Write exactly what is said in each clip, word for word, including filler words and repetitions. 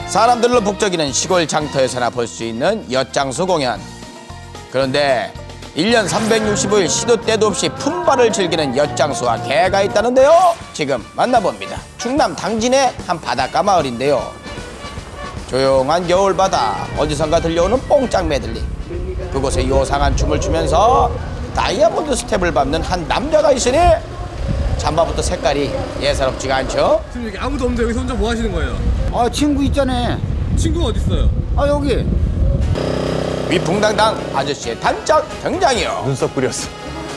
사람들로 북적이는 시골 장터에서나 볼 수 있는 엿장수 공연. 그런데 일 년 삼백육십오 일 시도 때도 없이 품바를 즐기는 엿장수와 개가 있다는데요. 지금 만나봅니다. 충남 당진의 한 바닷가 마을인데요. 조용한 겨울바다, 어디선가 들려오는 뽕짝 메들리. 그곳에 요상한 춤을 추면서 다이아몬드 스텝을 밟는 한 남자가 있으니 잠바부터 색깔이 예사롭지가 않죠? 지금 여기 아무도 없는데 여기서 혼자 뭐 하시는 거예요? 아, 친구 있잖아. 친구가 어디 있어요? 아, 여기. 위풍당당 아저씨의 단짝 등장이요. 눈썹 그렸어.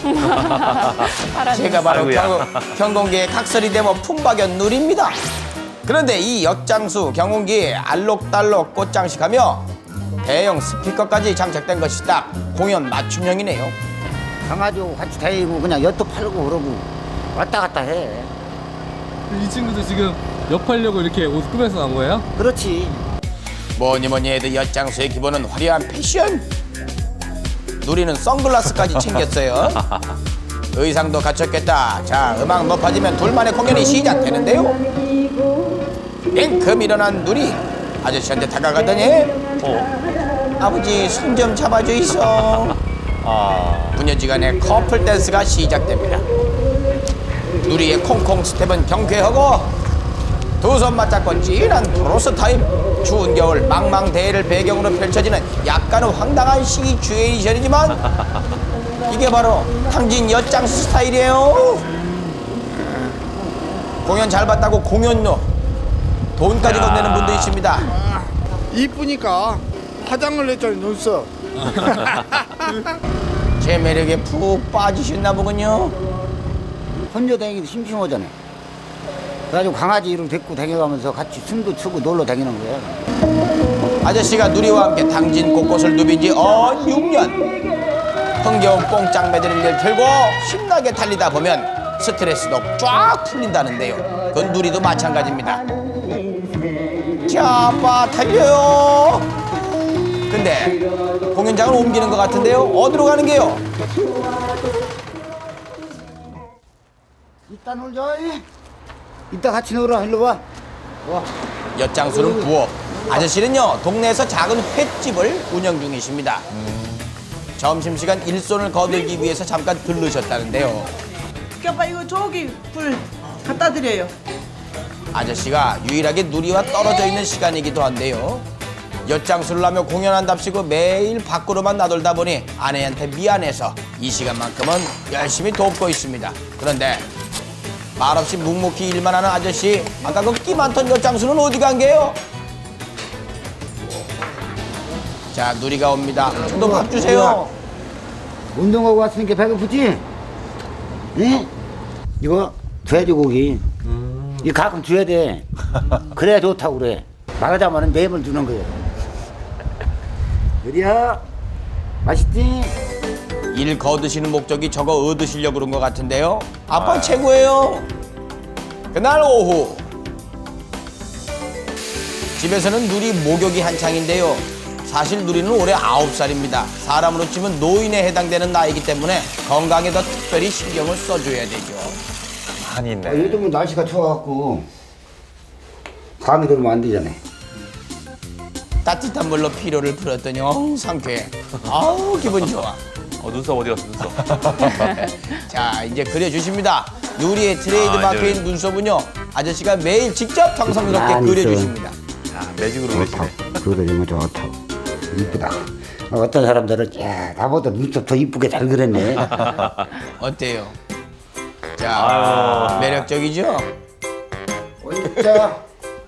제가 바로 아이고야. 경, 경운기의 각설이 데모 품바견 누리입니다. 그런데 이 엿장수 경운기 알록달록 꽃장식하며 대형 스피커까지 장착된 것이 딱 공연 맞춤형이네요. 강아지하고 같이 다니고 그냥 엿도 팔고 그러고 왔다 갔다 해. 이 친구도 지금 엿하려고 이렇게 옷 꾸며서 나온 거예요? 그렇지. 뭐니 뭐니 해도 엿장수의 기본은 화려한 패션. 누리는 선글라스까지 챙겼어요. 의상도 갖췄겠다. 자, 음악 높아지면 둘만의 공연이 시작되는데요. 앵큼 일어난 누리 아저씨한테 다가가더니 어. 아버지 손 좀 잡아줘 있어. 아. 부녀지간의 커플 댄스가 시작됩니다. 누리의 콩콩 스텝은 경쾌하고 두 손 맞잡고 진한 브로스 타임. 추운 겨울 망망대해를 배경으로 펼쳐지는 약간 황당한 시츄에이션이지만 이게 바로 당진 엿장수 스타일이에요. 공연 잘 봤다고 공연료 돈까지 건네는 분도 있습니다. 이쁘니까 화장을 했더니 눈썹. 제 매력에 푹 빠지셨나 보군요. 혼자 다니기도 심심하잖아. 그래가지고 강아지를 데리고 다녀가면서 같이 춤도 추고 놀러 다니는 거야. 아저씨가 누리와 함께 당진 곳곳을 누빈 지 어 육 년. 흥겨운 뽕짝 메들리를 들고 신나게 달리다 보면 스트레스도 쫙 풀린다는데요. 그 누리도 마찬가지입니다. 자, 빠 달려요. 근데 공연장을 옮기는 것 같은데요. 어디로 가는 게요? 이따 놀자. 이따 같이 놀아. 일로 와. 와. 엿장수는 부업, 아저씨는요 동네에서 작은 횟집을 운영 중이십니다. 점심시간 일손을 거들기 위해서 잠깐 들르셨다는데요. 아빠 이거 저기 불 갖다 드려요. 아저씨가 유일하게 누리와 떨어져 있는 시간이기도 한데요. 엿장수를 하며 공연한답시고 매일 밖으로만 나돌다 보니 아내한테 미안해서 이 시간만큼은 열심히 돕고 있습니다. 그런데 말없이 묵묵히 일만 하는 아저씨, 아까 그 끼 많던 엿장수는 어디 간 게요? 자, 누리가 옵니다. 저도 밥 주세요. 운동하고 왔으니까 배고프지? 응? 이거 돼지고기. 이거 가끔 줘야 돼. 그래야 좋다고 그래. 말하자면 매일 주는 거예요. 누리야, 맛있지? 일 거두시는 목적이 저거 얻으시려고 그런 것 같은데요. 아빠 아. 최고예요. 그날 오후 집에서는 누리 목욕이 한창인데요. 사실 누리는 올해 아홉 살입니다. 사람으로 치면 노인에 해당되는 나이기 때문에 건강에 더 특별히 신경을 써줘야 되죠. 많이 있네. 아, 요즘은 날씨가 추워갖고 감이 들면 안 되잖아. 따뜻한 물로 피로를 풀었더니 어우 상쾌해. 아우 기분 좋아. 어, 눈썹 어디 갔어, 눈썹? 자, 이제 그려주십니다. 누리의 트레이드 아, 마크인 이제... 눈썹은요 아저씨가 매일 직접 정성스럽게 아, 그려주십니다. 야, 매직으로 그리시네. 그려주면 좋다. 이쁘다. 어떤 사람들은 야, 나보다 눈썹 더 이쁘게 잘 그렸네. 어때요? 자, 아유... 매력적이죠? 자.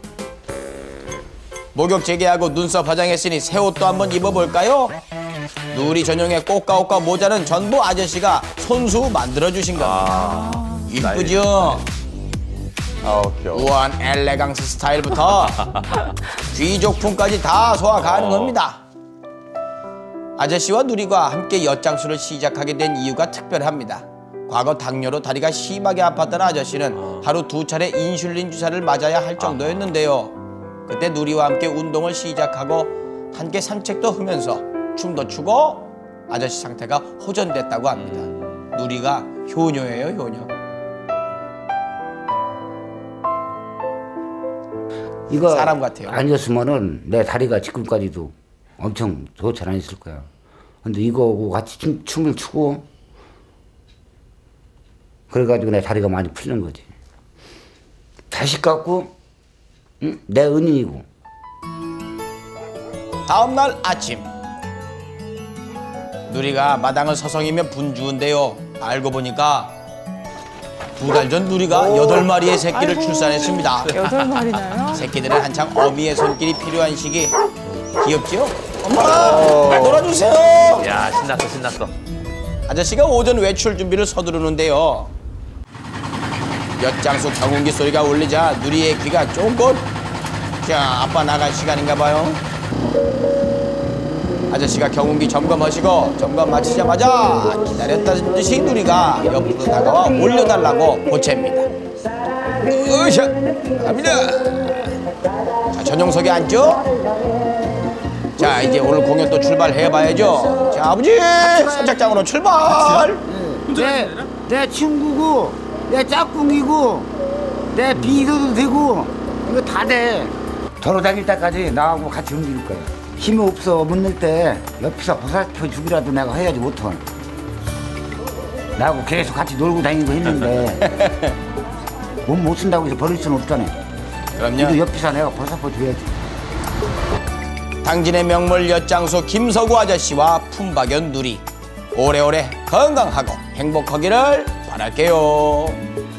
목욕 재개하고 눈썹 화장했으니 새 옷도 한번 입어볼까요? 누리 전용의 꽃가옷과 모자는 전부 아저씨가 손수 만들어주신 겁니다. 아, 이쁘죠? 아우, 귀여워. 우아한 엘레강스 스타일부터 귀족풍까지 다 소화 가능합니다. 아저씨와 누리가 함께 엿장수를 시작하게 된 이유가 특별합니다. 과거 당뇨로 다리가 심하게 아팠던 아저씨는 하루 두 차례 인슐린 주사를 맞아야 할 정도였는데요. 그때 누리와 함께 운동을 시작하고 함께 산책도 하면서 춤도 추고 아저씨 상태가 호전됐다고 합니다. 누리가 효녀예요, 효녀. 이거 사람 같아요. 아니었으면은 내 다리가 지금까지도 엄청 좋지 않았을 거야. 근데 이거하고 같이 춤, 춤을 추고 그래가지고 내 다리가 많이 풀린 거지. 자식 같고 응? 내 은인이고. 다음 날 아침 누리가 마당을 서성이며 분주한데요. 알고 보니까 두 달 전 누리가 여덟 마리의 새끼를 아이고. 출산했습니다. 여덟 마리나요? 새끼들은 한창 어미의 손길이 필요한 시기. 귀엽죠? 엄마 놀아주세요. 야, 신났어, 신났어. 아저씨가 오전 외출 준비를 서두르는데요. 엿장수 경운기 소리가 울리자 누리의 귀가 쫑긋. 자, 아빠 나갈 시간인가 봐요. 아저씨가 경운기 점검하시고 점검 마치자마자 기다렸다는 듯이 누리가 옆으로 다가와 올려달라고 보챕니다. 으쌰! 갑니다. 자, 전용석에 앉죠? 자, 이제 오늘 공연 또 출발해봐야죠. 자, 아버지! 선착장으로 출발! 내, 내 친구고 내 짝꿍이고 내 비서도 되고 이거 다 돼. 돌아다닐 때까지 나하고 같이 움직일 거야. 힘이 없어 못 낼 때 옆에서 보살펴 주기라도 내가 해야지 못해. 나하고 계속 같이 놀고 다니고 했는데 몸 못 쓴다고 해서 버릴 수는 없잖아. 그럼요. 이거 옆에서 내가 보살펴 줘야지. 당진의 명물 엿장수 김서구 아저씨와 품박연 누리 오래오래 건강하고 행복하기를 바랄게요.